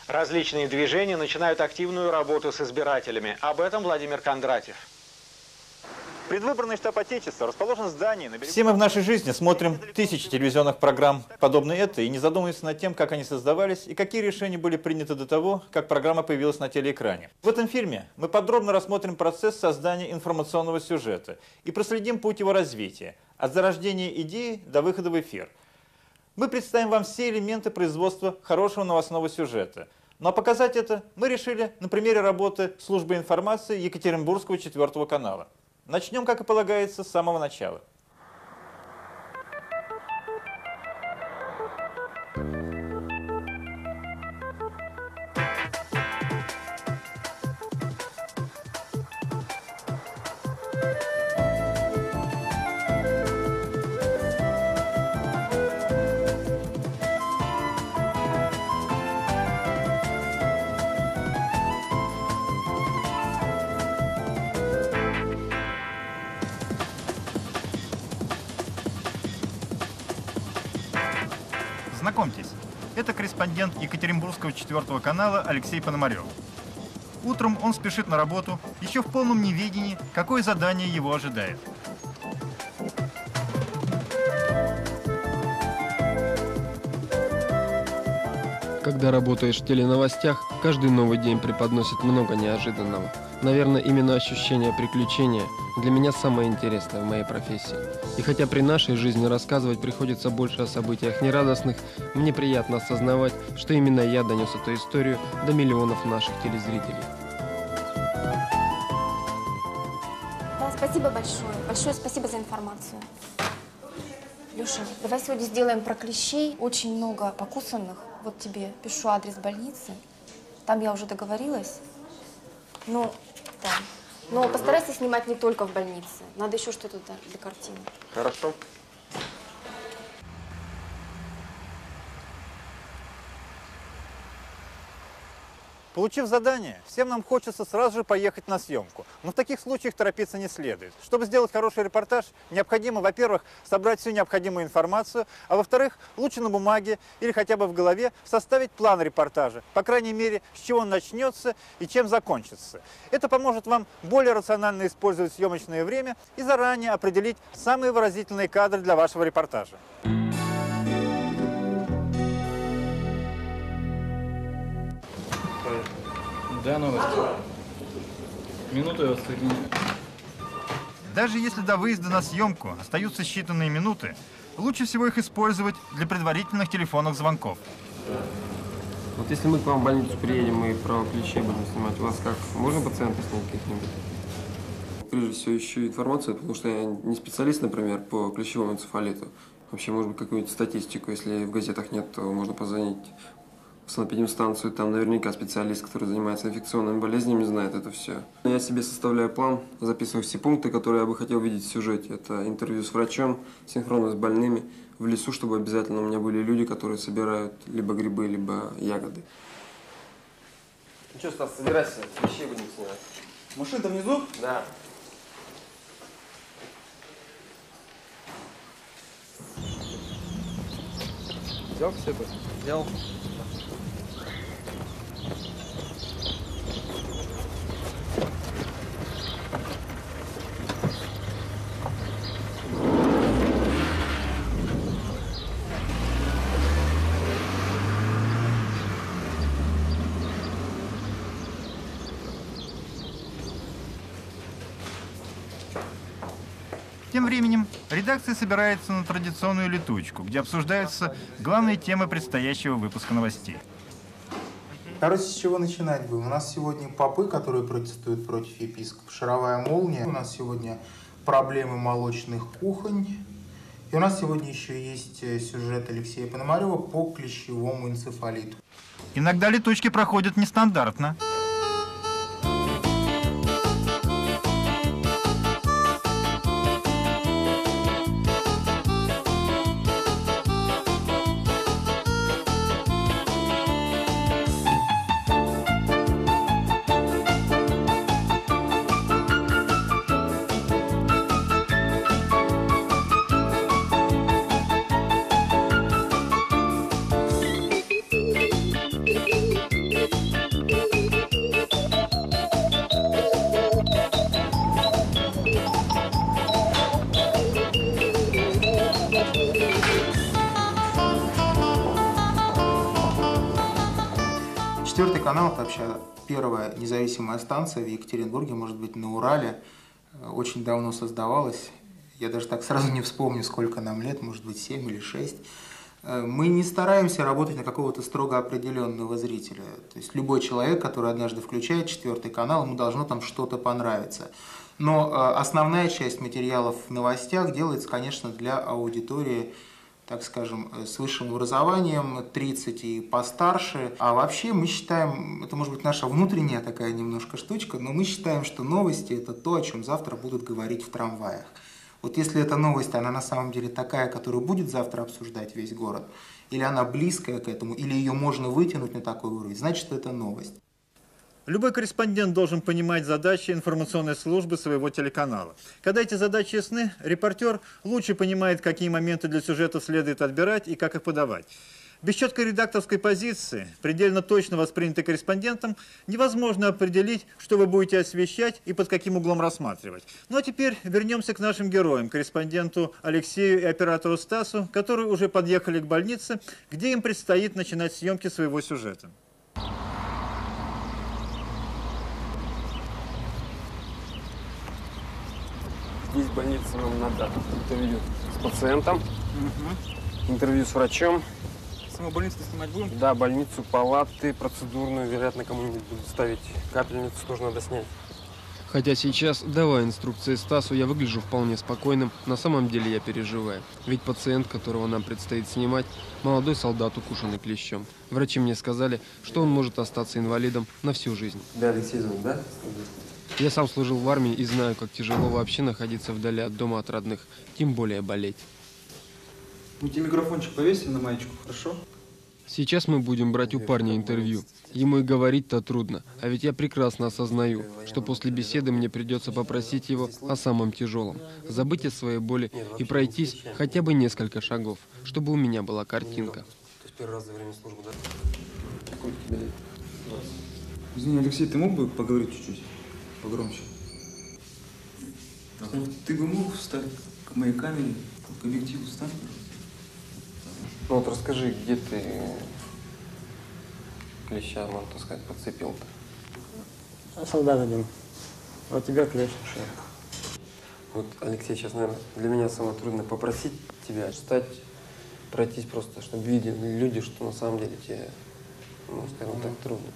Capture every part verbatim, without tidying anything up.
Различные движения начинают активную работу с избирателями. Об этом Владимир Кондратьев. Предвыборный штаб Отечества расположен в здании на берегу... Все мы в нашей жизни смотрим тысячи телевизионных программ, подобные этой, и не задумываемся над тем, как они создавались и какие решения были приняты до того, как программа появилась на телеэкране. В этом фильме мы подробно рассмотрим процесс создания информационного сюжета и проследим путь его развития, от зарождения идеи до выхода в эфир. Мы представим вам все элементы производства хорошего новостного сюжета. Но показать это мы решили на примере работы службы информации Екатеринбургского четвёртого канала. Начнем, как и полагается, с самого начала. Знакомьтесь, это корреспондент Екатеринбургского четвёртого канала Алексей Пономарев. Утром он спешит на работу, еще в полном неведении, какое задание его ожидает. Когда работаешь в теленовостях, каждый новый день преподносит много неожиданного. Наверное, именно ощущение приключения для меня самое интересное в моей профессии. И хотя при нашей жизни рассказывать приходится больше о событиях нерадостных, мне приятно осознавать, что именно я донес эту историю до миллионов наших телезрителей. Да, спасибо большое. Большое спасибо за информацию. Леша, давай сегодня сделаем про клещей. Очень много покусанных. Вот тебе пишу адрес больницы. Там я уже договорилась. Ну, да. Но постарайся снимать не только в больнице. Надо еще что-то для картины. Хорошо. Получив задание, всем нам хочется сразу же поехать на съемку. Но в таких случаях торопиться не следует. Чтобы сделать хороший репортаж, необходимо, во-первых, собрать всю необходимую информацию, а во-вторых, лучше на бумаге или хотя бы в голове составить план репортажа, по крайней мере, с чего он начнется и чем закончится. Это поможет вам более рационально использовать съемочное время и заранее определить самые выразительные кадры для вашего репортажа. Да, новости. Минуту я вас соединяю. Даже если до выезда на съемку остаются считанные минуты, лучше всего их использовать для предварительных телефонных звонков. Вот если мы к вам в больницу приедем и про клещей будем снимать, у вас как, можно пациента снять каких-нибудь? Прежде всего ищу информацию, потому что я не специалист, например, по клещевому энцефалиту. Вообще, может быть, какую-нибудь статистику, если в газетах нет, то можно позвонить в санэпидемстанцию, там наверняка специалист, который занимается инфекционными болезнями, знает это все. Я себе составляю план, записываю все пункты, которые я бы хотел видеть в сюжете. Это интервью с врачом, синхронно с больными, в лесу, чтобы обязательно у меня были люди, которые собирают либо грибы, либо ягоды. Ну что, Стас, собирайся, вещей будем снимать. Машина-то внизу? Да. Взял кассету? Взял. Тем временем редакция собирается на традиционную летучку, где обсуждаются главные темы предстоящего выпуска новостей. Короче, с чего начинать будем? У нас сегодня попы, которые протестуют против епископа, шаровая молния. У нас сегодня проблемы молочных кухонь. И у нас сегодня еще есть сюжет Алексея Пономарева по клещевому энцефалиту. Иногда летучки проходят нестандартно. канал – это вообще первая независимая станция в Екатеринбурге, может быть, на Урале. Очень давно создавалась. Я даже так сразу не вспомню, сколько нам лет, может быть, семь или шесть. Мы не стараемся работать на какого-то строго определенного зрителя. То есть любой человек, который однажды включает четвертый канал, ему должно там что-то понравиться. Но основная часть материалов в новостях делается, конечно, для аудитории, так скажем, с высшим образованием, тридцать и постарше. А вообще мы считаем, это может быть наша внутренняя такая немножко штучка, но мы считаем, что новости – это то, о чем завтра будут говорить в трамваях. Вот если эта новость, она на самом деле такая, которую будет завтра обсуждать весь город, или она близкая к этому, или ее можно вытянуть на такой уровень, значит, это новость. Любой корреспондент должен понимать задачи информационной службы своего телеканала. Когда эти задачи ясны, репортер лучше понимает, какие моменты для сюжета следует отбирать и как их подавать. Без четкой редакторской позиции, предельно точно воспринятой корреспондентом, невозможно определить, что вы будете освещать и под каким углом рассматривать. Ну а теперь вернемся к нашим героям, корреспонденту Алексею и оператору Стасу, которые уже подъехали к больнице, где им предстоит начинать съемки своего сюжета. Здесь в больнице нам надо интервью с пациентом, угу. интервью с врачом. Саму больницу снимать будем? Да, больницу, палаты, процедурную, вероятно, кому-нибудь будут ставить капельницу, тоже надо снять. Хотя сейчас, давая инструкции Стасу, я выгляжу вполне спокойным, на самом деле я переживаю. Ведь пациент, которого нам предстоит снимать, молодой солдат, укушенный клещом. Врачи мне сказали, что он может остаться инвалидом на всю жизнь. Да, Алексей зовут, да? Я сам служил в армии и знаю, как тяжело вообще находиться вдали от дома, от родных, тем более болеть. Мы тебе микрофончик повесим на маечку, хорошо? Сейчас мы будем брать у парня интервью. Ему и говорить-то трудно, а ведь я прекрасно осознаю, что после беседы мне придется попросить его о самом тяжелом. Забыть о своей боли и пройтись хотя бы несколько шагов, чтобы у меня была картинка. То есть первый раз за время службы, да? Сколько тебе лет? Извини, Алексей, ты мог бы поговорить чуть-чуть погромче? Ты бы мог встать к моей камере, к объективу встань? Ну вот расскажи, где ты клеща, можно так сказать, подцепил-то? Солдат один. А у тебя клещ. Вот, Алексей, сейчас, наверное, для меня самое трудное попросить тебя встать, пройтись просто, чтобы видели люди, что на самом деле тебе, ну, скажем так, трудно.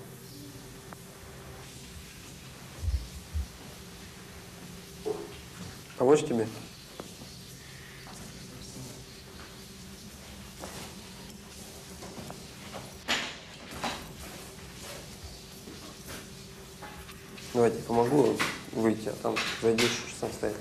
Помочь тебе? Давайте помогу выйти, а там зайдешь уже самостоятельно.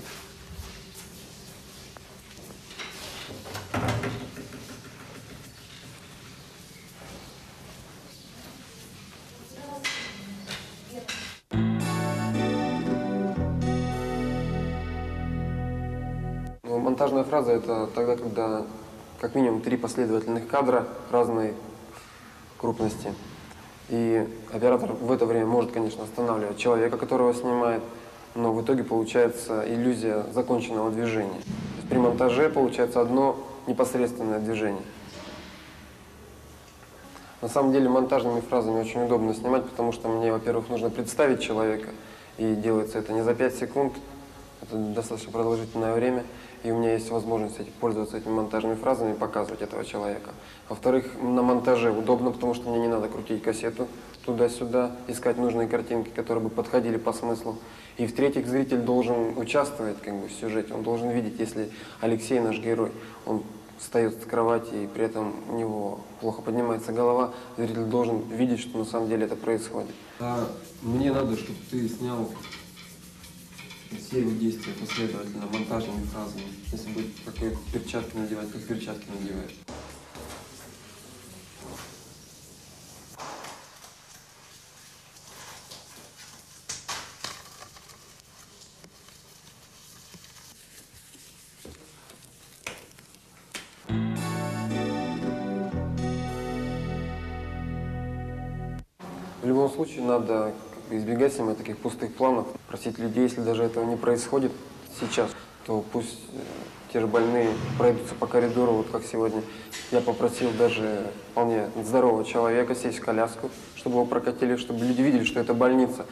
Ну, монтажная фраза – это тогда, когда как минимум три последовательных кадра разной крупности. И оператор в это время может, конечно, останавливать человека, которого снимает, но в итоге получается иллюзия законченного движения. То есть при монтаже получается одно непосредственное движение. На самом деле монтажными фразами очень удобно снимать, потому что мне, во-первых, нужно представить человека, и делается это не за пять секунд, это достаточно продолжительное время, и у меня есть возможность пользоваться этими монтажными фразами и показывать этого человека. Во-вторых, на монтаже удобно, потому что мне не надо крутить кассету туда-сюда, искать нужные картинки, которые бы подходили по смыслу. И в-третьих, зритель должен участвовать как бы в сюжете, он должен видеть, если Алексей, наш герой, он встает с кровати и при этом у него плохо поднимается голова, зритель должен видеть, что на самом деле это происходит. А мне надо, чтобы ты снял все его действия последовательно, монтажными фразами. Если будет какие-то перчатки надевать, как перчатки надевает. В любом случае надо избегать самых таких пустых планов, просить людей, если даже этого не происходит сейчас, то пусть те же больные пройдутся по коридору, вот как сегодня. Я попросил даже вполне здорового человека сесть в коляску, чтобы его прокатили, чтобы люди видели, что это больница.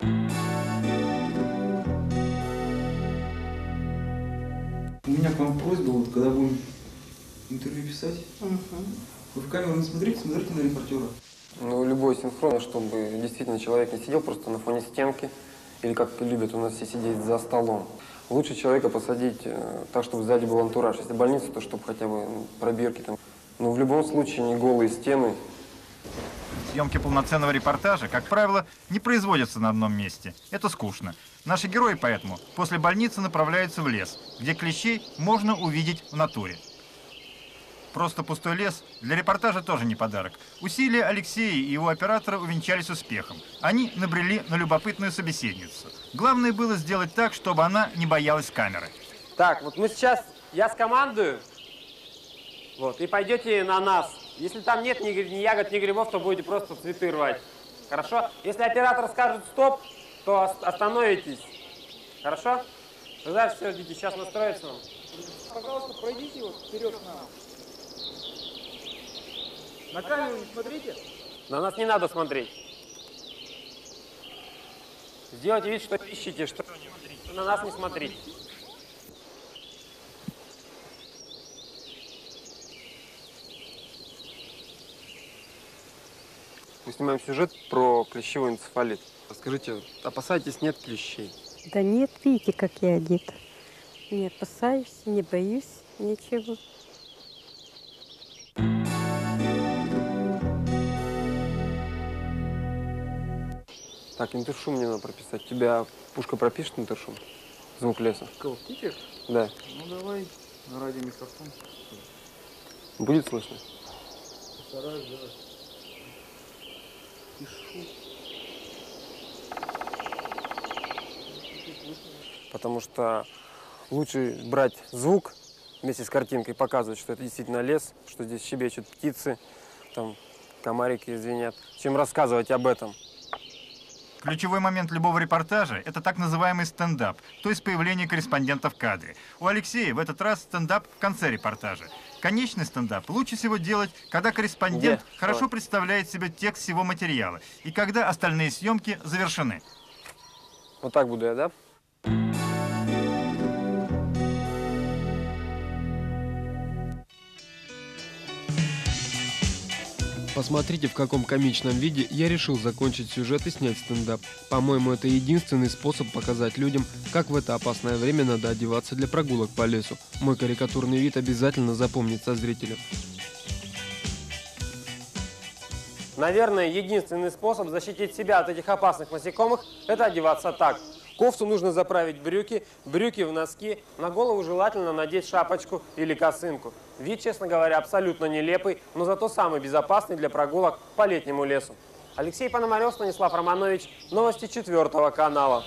У меня к вам просьба, вот, когда будем интервью писать, угу. Вы в камеру не смотрите, смотрите на репортера. Ну, любой синхрон, чтобы действительно человек не сидел просто на фоне стенки, или как любят у нас все сидеть за столом. Лучше человека посадить э, так, чтобы сзади был антураж. Если больница, то чтобы хотя бы ну, пробирки там. Но в любом случае не голые стены. Съемки полноценного репортажа, как правило, не производятся на одном месте. Это скучно. Наши герои поэтому после больницы направляются в лес, где клещей можно увидеть в натуре. Просто пустой лес для репортажа тоже не подарок. Усилия Алексея и его оператора увенчались успехом. Они набрели на любопытную собеседницу. Главное было сделать так, чтобы она не боялась камеры. Так, вот мы сейчас, я скомандую, вот, и пойдете на нас. Если там нет ни, ни ягод, ни грибов, то будете просто цветы рвать. Хорошо? Если оператор скажет стоп, то остановитесь. Хорошо? Тогда все, ждите, сейчас настроится вам. Пожалуйста, пройдите вот вперед к нам. На камеру не смотрите. На нас не надо смотреть. Сделайте вид, что ищете, что на нас не смотрите. Мы снимаем сюжет про клещевой энцефалит. Скажите, опасайтесь, нет клещей? Да нет, видите, как я одета. Не опасаюсь, не боюсь ничего. Так, интершум мне надо прописать. Тебя пушка пропишет интершум? Звук леса. Кого, птичек? Да. Ну давай, на радиомикрофон. Будет слышно? Постараюсь, давай. Пишу. Потому что лучше брать звук вместе с картинкой, показывать, что это действительно лес, что здесь щебечут птицы, там комарики звенят, чем рассказывать об этом. Ключевой момент любого репортажа – это так называемый стендап, то есть появление корреспондента в кадре. У Алексея в этот раз стендап в конце репортажа. Конечный стендап лучше всего делать, когда корреспондент Где? хорошо Что? представляет себе текст всего материала и когда остальные съемки завершены. Вот так буду я, да? Посмотрите, в каком комичном виде я решил закончить сюжет и снять стендап. По-моему, это единственный способ показать людям, как в это опасное время надо одеваться для прогулок по лесу. Мой карикатурный вид обязательно запомнится зрителю. Наверное, единственный способ защитить себя от этих опасных насекомых – это одеваться так. Кофту нужно заправить в брюки, брюки в носки, на голову желательно надеть шапочку или косынку. Вид, честно говоря, абсолютно нелепый, но зато самый безопасный для прогулок по летнему лесу. Алексей Пономарев, Станислав Романович, новости четвертого канала.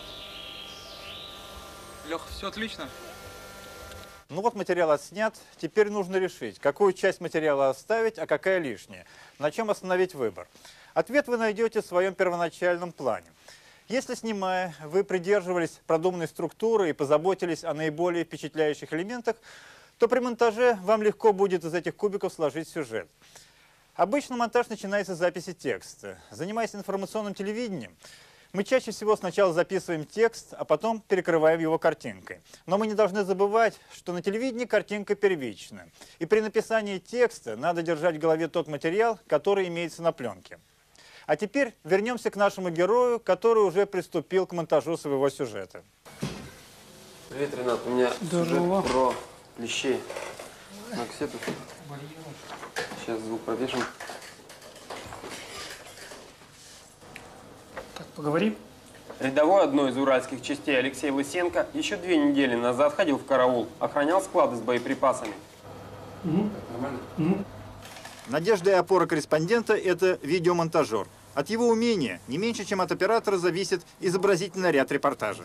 Лех, все отлично? Ну вот материал отснят, теперь нужно решить, какую часть материала оставить, а какая лишняя. На чем остановить выбор? Ответ вы найдете в своем первоначальном плане. Если, снимая, вы придерживались продуманной структуры и позаботились о наиболее впечатляющих элементах, то при монтаже вам легко будет из этих кубиков сложить сюжет. Обычно монтаж начинается с записи текста. Занимаясь информационным телевидением, мы чаще всего сначала записываем текст, а потом перекрываем его картинкой. Но мы не должны забывать, что на телевидении картинка первична. И при написании текста надо держать в голове тот материал, который имеется на пленке. А теперь вернемся к нашему герою, который уже приступил к монтажу своего сюжета. Привет, Ренат. У меня Здорово. сюжет про клещей. На кассету. Сейчас звук пропишем. Так, поговорим. Рядовой одной из уральских частей Алексей Лысенко еще две недели назад ходил в караул, охранял склады с боеприпасами. Угу. Нормально? Угу. Надежда и опора корреспондента – это видеомонтажер. От его умения не меньше, чем от оператора, зависит изобразительный ряд репортажа.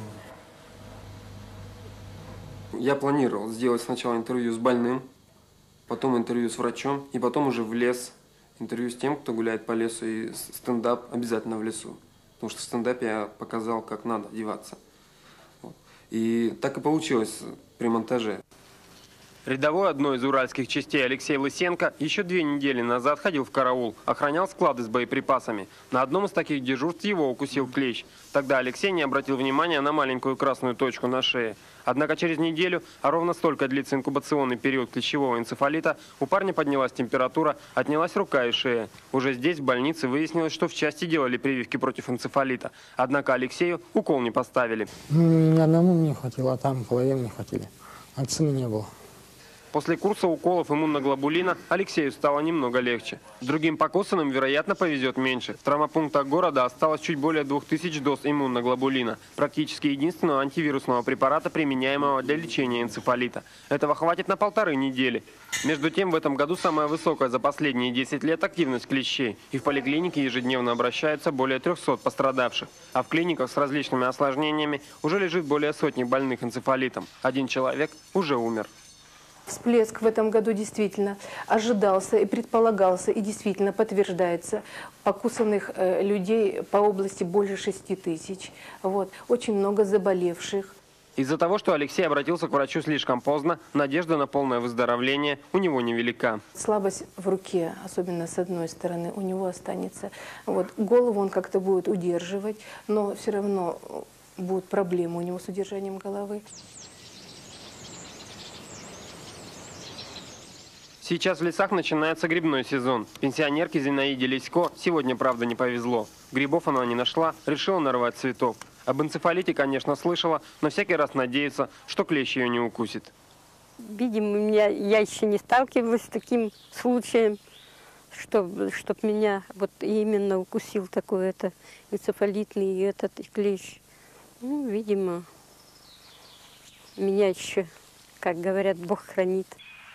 Я планировал сделать сначала интервью с больным, потом интервью с врачом, и потом уже в лес. Интервью с тем, кто гуляет по лесу, и стендап обязательно в лесу. Потому что в стендапе я показал, как надо одеваться. Вот. И так и получилось при монтаже. Рядовой одной из уральских частей Алексей Лысенко еще две недели назад ходил в караул, охранял склады с боеприпасами. На одном из таких дежурств его укусил клещ. Тогда Алексей не обратил внимания на маленькую красную точку на шее. Однако через неделю, а ровно столько длится инкубационный период клещевого энцефалита, у парня поднялась температура, отнялась рука и шея. Уже здесь, в больнице, выяснилось, что в части делали прививки против энцефалита. Однако Алексею укол не поставили. Ни одному не хватило, а там половину не хватили. Вакцины не было. После курса уколов иммуноглобулина Алексею стало немного легче. Другим покусанным, вероятно, повезет меньше. В травмопунктах города осталось чуть более двух тысяч доз иммуноглобулина, практически единственного антивирусного препарата, применяемого для лечения энцефалита. Этого хватит на полторы недели. Между тем, в этом году самая высокая за последние десять лет активность клещей. И в поликлинике ежедневно обращаются более трёхсот пострадавших. А в клиниках с различными осложнениями уже лежит более сотни больных энцефалитом. Один человек уже умер. Всплеск в этом году действительно ожидался и предполагался, и действительно подтверждается. Покусанных э, людей по области больше шести тысяч. Вот. Очень много заболевших. Из-за того, что Алексей обратился к врачу слишком поздно, надежда на полное выздоровление у него невелика. Слабость в руке, особенно с одной стороны, у него останется. Вот. Голову он как-то будет удерживать, но все равно будут проблемы у него с удержанием головы. Сейчас в лесах начинается грибной сезон. Пенсионерке Зинаиде Лесько сегодня, правда, не повезло. Грибов она не нашла, решила нарвать цветов. Об энцефалите, конечно, слышала, но всякий раз надеется, что клещ ее не укусит. Видимо, у меня, я еще не сталкивалась с таким случаем, чтобы чтоб меня вот именно укусил такой это энцефалитный этот клещ. Ну, видимо, меня еще, как говорят, Бог хранит.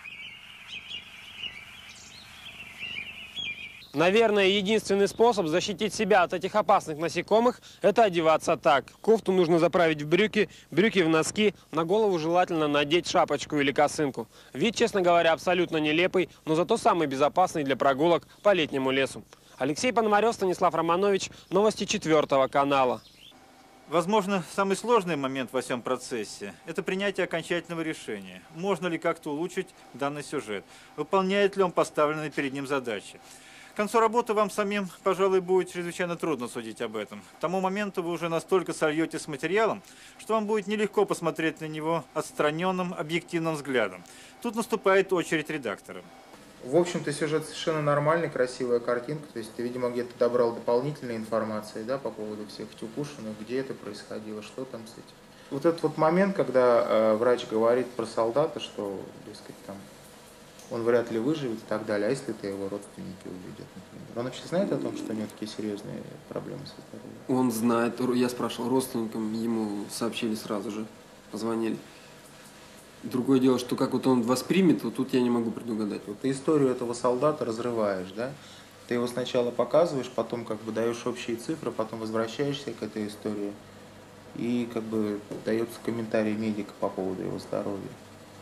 Наверное, единственный способ защитить себя от этих опасных насекомых – это одеваться так. Кофту нужно заправить в брюки, брюки в носки, на голову желательно надеть шапочку или косынку. Вид, честно говоря, абсолютно нелепый, но зато самый безопасный для прогулок по летнему лесу. Алексей Пономарев, Станислав Романович, новости четвертого канала. Возможно, самый сложный момент во всем процессе – это принятие окончательного решения. Можно ли как-то улучшить данный сюжет? Выполняет ли он поставленные перед ним задачи? К концу работы вам самим, пожалуй, будет чрезвычайно трудно судить об этом. К тому моменту вы уже настолько сольетесь с материалом, что вам будет нелегко посмотреть на него отстраненным, объективным взглядом. Тут наступает очередь редактора. В общем-то, сюжет совершенно нормальный, красивая картинка. То есть ты, видимо, где-то добрал дополнительной информации, да, по поводу всех укушенных, где это происходило, что там с этим. Вот этот вот момент, когда э, врач говорит про солдата, что, дескать, там, он вряд ли выживет и так далее, а если это его родственники увидят, например. Он вообще знает о том, что у него такие серьезные проблемы со здоровьем? Он знает, я спрашивал родственникам, ему сообщили сразу же, позвонили. Другое дело, что как вот он воспримет, вот тут я не могу предугадать. Вот ты историю этого солдата разрываешь, да? Ты его сначала показываешь, потом как бы даешь общие цифры, потом возвращаешься к этой истории, и как бы дается комментарий медика по поводу его здоровья.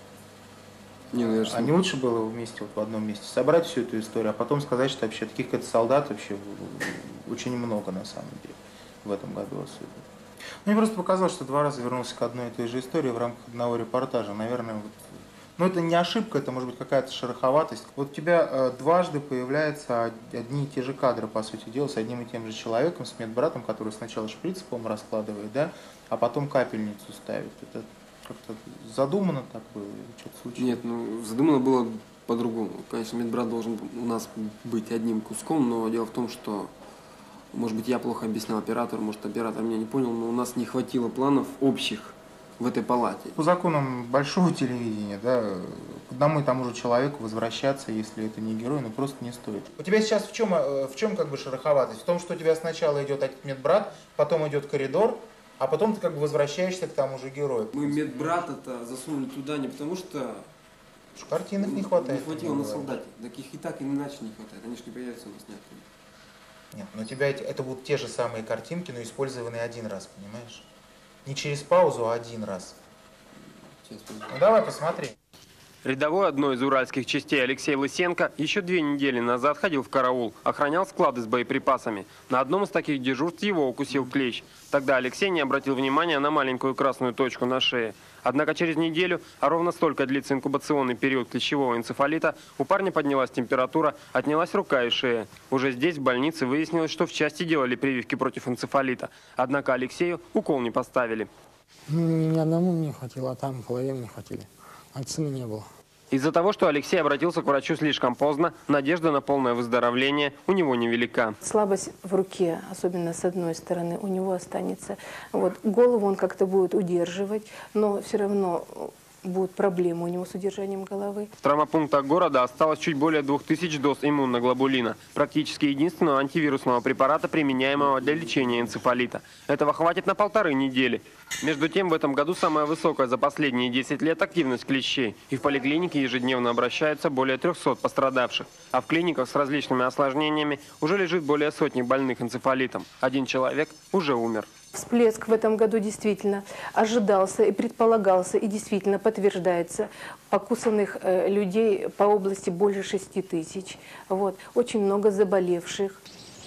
Не, ну, а не лучше было вместе, вот в одном месте, собрать всю эту историю, а потом сказать, что вообще таких как солдат вообще очень много на самом деле в этом году особенно. Мне просто показалось, что два раза вернулся к одной и той же истории в рамках одного репортажа. Наверное, вот, ну это не ошибка, это может быть какая-то шероховатость. Вот у тебя э, дважды появляются одни и те же кадры, по сути дела, с одним и тем же человеком, с медбратом, который сначала шприц, по-моему, раскладывает, да, а потом капельницу ставит. Это как-то задумано так было, что-то случилось? Нет, ну задумано было по-другому. Конечно, медбрат должен у нас быть одним куском, но дело в том, что, может быть, я плохо объяснял оператору, может, оператор меня не понял, но у нас не хватило планов общих в этой палате. По законам большого телевидения, да, к одному и тому же человеку возвращаться, если это не герой, ну просто не стоит. У тебя сейчас в чем, в чем как бы шероховатость? В том, что у тебя сначала идет этот медбрат, потом идет коридор, а потом ты как бы возвращаешься к тому же герою. Мы медбрата-то засунули туда не потому, что... Картинок не хватает. Не хватило на солдате. Таких и так, и иначе не хватает. Они же не появятся у нас нет. Нет, но у тебя эти, это будут те же самые картинки, но использованные один раз, понимаешь? Не через паузу, а один раз. Ну давай посмотри. Рядовой одной из уральских частей Алексей Лысенко еще две недели назад ходил в караул, охранял склады с боеприпасами. На одном из таких дежурств его укусил клещ. Тогда Алексей не обратил внимания на маленькую красную точку на шее. Однако через неделю, а ровно столько длится инкубационный период клещевого энцефалита, у парня поднялась температура, отнялась рука и шея. Уже здесь, в больнице, выяснилось, что в части делали прививки против энцефалита. Однако Алексею укол не поставили. Ну, ни одному не хватило, а там половину не хватили. Вакцины не было. Из-за того, что Алексей обратился к врачу слишком поздно, надежда на полное выздоровление у него невелика. Слабость в руке, особенно с одной стороны, у него останется. Вот, голову он как-то будет удерживать, но все равно будут проблемы у него с удержанием головы. В травмопунктах города осталось чуть более двух тысяч доз иммуноглобулина, практически единственного антивирусного препарата, применяемого для лечения энцефалита. Этого хватит на полторы недели. Между тем, в этом году самая высокая за последние десять лет активность клещей. И в поликлинике ежедневно обращаются более трёхсот пострадавших. А в клиниках с различными осложнениями уже лежит более сотни больных энцефалитом. Один человек уже умер. Всплеск в этом году действительно ожидался и предполагался, и действительно подтверждается. Покусанных э, людей по области больше шести тысяч. Вот. Очень много заболевших.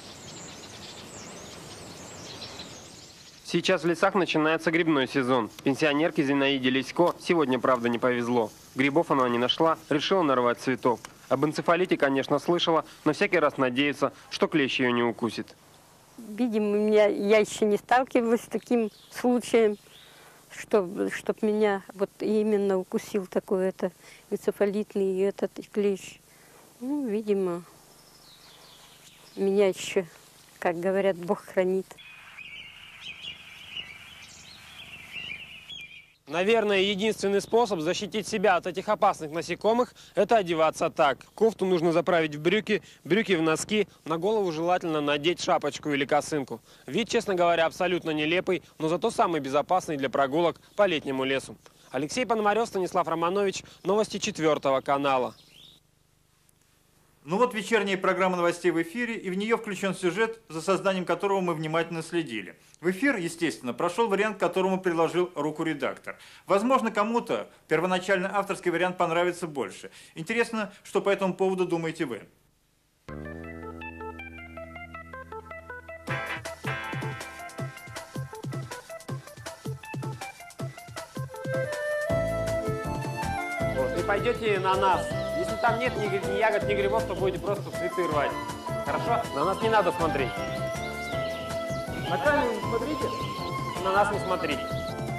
Сейчас в лесах начинается грибной сезон. Пенсионерке Зинаиде Лесько сегодня, правда, не повезло. Грибов она не нашла, решила нарвать цветов. Об энцефалите, конечно, слышала, но всякий раз надеется, что клещ ее не укусит. Видимо, меня, я еще не сталкивалась с таким случаем, чтобы чтоб меня вот именно укусил такой это энцефалитный этот клещ. Ну, видимо, меня еще, как говорят, Бог хранит. Наверное, единственный способ защитить себя от этих опасных насекомых – это одеваться так. Кофту нужно заправить в брюки, брюки в носки, на голову желательно надеть шапочку или косынку. Вид, честно говоря, абсолютно нелепый, но зато самый безопасный для прогулок по летнему лесу. Алексей Пономарев, Станислав Романович, новости четвертого канала. Ну вот вечерняя программа новостей в эфире, и в нее включен сюжет, за созданием которого мы внимательно следили. В эфир, естественно, прошел вариант, к которому приложил руку редактор. Возможно, кому-то первоначально авторский вариант понравится больше. Интересно, что по этому поводу думаете вы. Вот, и пойдете на нас. Если там нет ни, ни ягод, ни грибов, то будете просто цветы рвать. Хорошо? На нас не надо смотреть. На камеру не смотрите. На нас не смотрите.